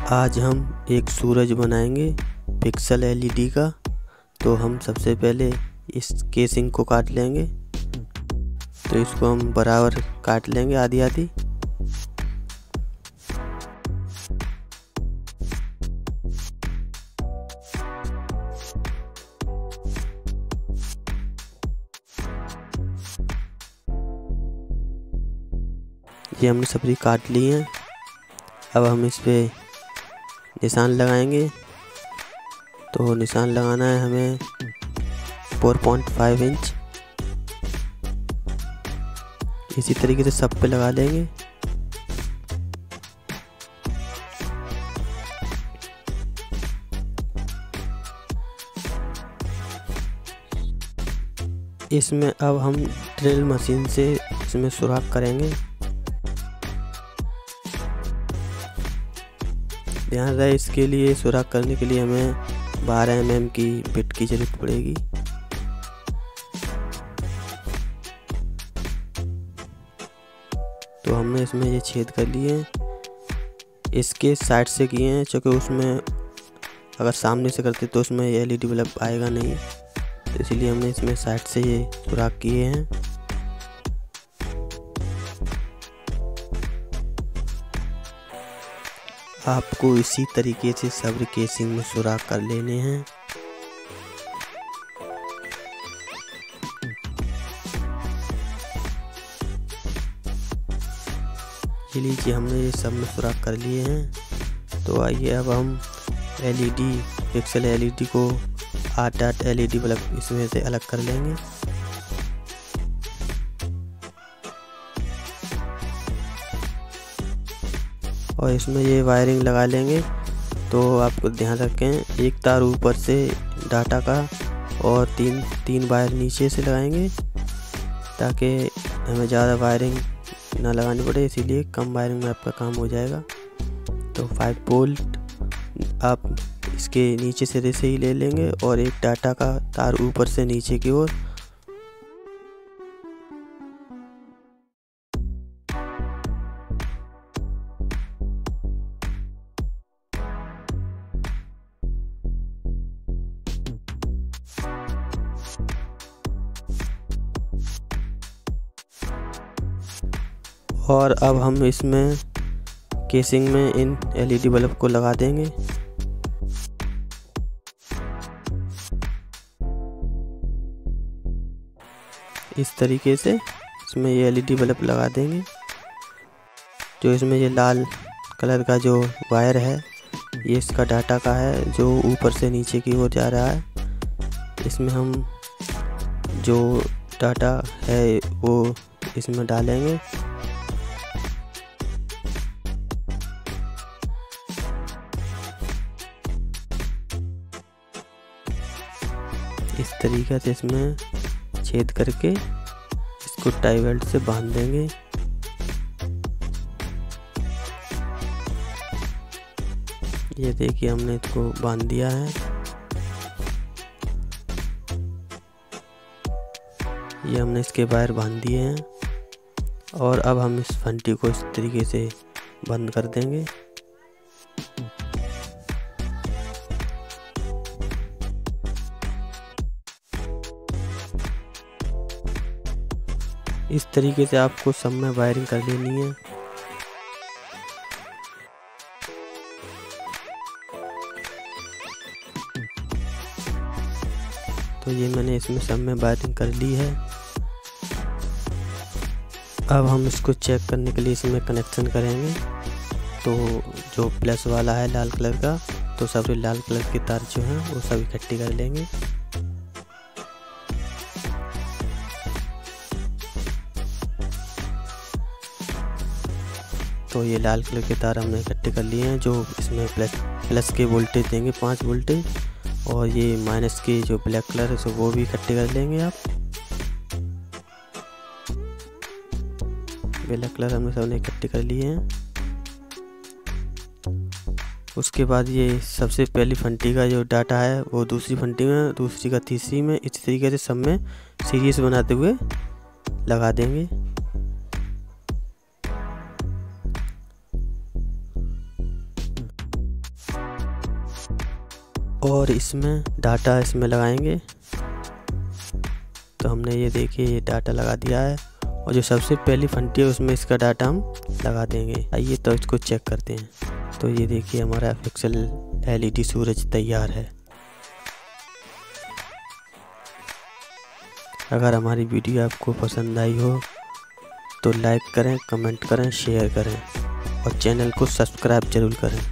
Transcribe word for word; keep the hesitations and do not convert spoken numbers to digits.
आज हम एक सूरज बनाएंगे पिक्सल एलईडी का। तो हम सबसे पहले इस केसिंग को काट लेंगे। तो इसको हम बराबर काट लेंगे आधी आधी। ये हमने सब्जी काट ली है। अब हम इस पे निशान लगाएंगे। तो निशान लगाना है हमें चार पॉइंट पाँच इंच। इसी तरीके से सब पे लगा लेंगे। इसमें अब हम ड्रिल मशीन से इसमें सुराख करेंगे। ध्यान रहे, इसके लिए सुराख करने के लिए हमें बारह एम एम की बिट की जरूरत पड़ेगी। तो हमने इसमें ये छेद कर लिए हैं। इसके साइड से किए हैं क्योंकि उसमें अगर सामने से करते तो उसमें एलईडी बल्ब आएगा नहीं, तो इसलिए हमने इसमें साइड से ये सुराख किए हैं। आपको इसी तरीके से सब्र केसिंग में सुराख कर लेने हैं। ये लीजिए, हमने ये सब में सुराख कर लिए हैं। तो आइए अब हम एलईडी पिक्सल एलईडी को आठ आठ एलईडी बल्ब इसमें से अलग कर लेंगे। और इसमें ये वायरिंग लगा लेंगे। तो आपको ध्यान रखें, एक तार ऊपर से डाटा का और तीन तीन वायर नीचे से लगाएंगे ताकि हमें ज़्यादा वायरिंग ना लगानी पड़े, इसीलिए कम वायरिंग में आपका काम हो जाएगा। तो फाइव वोल्ट आप इसके नीचे सिरे से ही ले लेंगे और एक डाटा का तार ऊपर से नीचे की ओर। और अब हम इसमें केसिंग में इन एलईडी बल्ब को लगा देंगे। इस तरीके से इसमें ये एलईडी बल्ब लगा देंगे। जो इसमें ये लाल कलर का जो वायर है, ये इसका डाटा का है जो ऊपर से नीचे की ओर जा रहा है। इसमें हम जो डाटा है वो इसमें डालेंगे। इस तरीके से इसमें छेद करके इसको टाई बेल्ट से बांध देंगे। ये देखिए, हमने इसको बांध दिया है। ये हमने इसके वायर बांध दिए हैं। और अब हम इस फंटी को इस तरीके से बंद कर देंगे। इस तरीके से आपको सब में वायरिंग कर लेनी है। तो ये मैंने इसमें सब में वायरिंग कर ली है। अब हम इसको चेक करने के लिए इसमें कनेक्शन करेंगे। तो जो प्लस वाला है लाल कलर का, तो सभी लाल कलर के तार जो हैं वो सब इकट्ठी कर लेंगे। तो ये लाल कलर के तार हमने इकट्ठे कर लिए हैं। जो इसमें प्लस प्लस के वोल्टेज देंगे पाँच वोल्टेज, और ये माइनस के जो ब्लैक कलर है सो वो भी इकट्ठे कर लेंगे आप। ब्लैक कलर हमने सबने इकट्ठे कर लिए हैं। उसके बाद ये सबसे पहली फंटी का जो डाटा है वो दूसरी फंटी में, दूसरी का तीसरी में, इस तरीके से सब में सीरीज बनाते हुए लगा देंगे। और इसमें डाटा इसमें लगाएंगे। तो हमने ये देखिए ये डाटा लगा दिया है और जो सबसे पहली फंटी है उसमें इसका डाटा हम लगा देंगे। आइए तो इसको चेक करते हैं। तो ये देखिए हमारा पिक्सल एलईडी सूरज तैयार है। अगर हमारी वीडियो आपको पसंद आई हो तो लाइक करें, कमेंट करें, शेयर करें और चैनल को सब्सक्राइब जरूर करें।